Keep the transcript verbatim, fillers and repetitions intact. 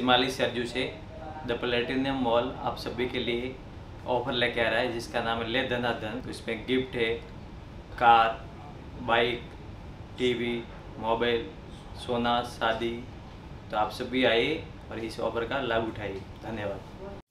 शिमाली सरजू से the platinum mall आप सभी के लिए ऑफर लेके आ रहा है जिसका नाम है ले धना धन। तो इसमें गिफ्ट है कार, बाइक, टीवी, मोबाइल, सोना, शादी। तो आप सभी आइए और इस ऑफर का लाभ उठाइए। धन्यवाद।